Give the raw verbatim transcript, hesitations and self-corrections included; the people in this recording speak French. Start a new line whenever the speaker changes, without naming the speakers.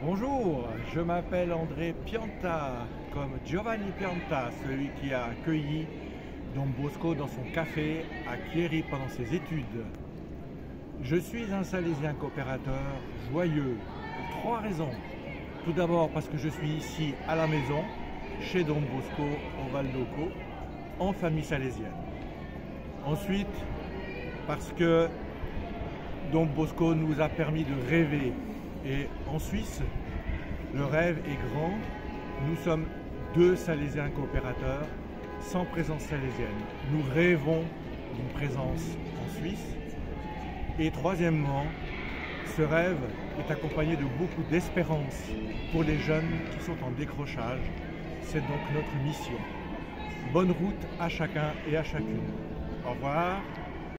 Bonjour, je m'appelle André Pianta, comme Giovanni Pianta, celui qui a accueilli Don Bosco dans son café à Chieri pendant ses études. Je suis un Salésien coopérateur joyeux pour trois raisons. Tout d'abord parce que je suis ici à la maison, chez Don Bosco au Val d'Occo, en famille salésienne. Ensuite, parce que Don Bosco nous a permis de rêver. Et en Suisse, le rêve est grand. Nous sommes deux Salésiens coopérateurs sans présence salésienne. Nous rêvons d'une présence en Suisse. Et troisièmement, ce rêve est accompagné de beaucoup d'espérance pour les jeunes qui sont en décrochage. C'est donc notre mission. Bonne route à chacun et à chacune. Au revoir.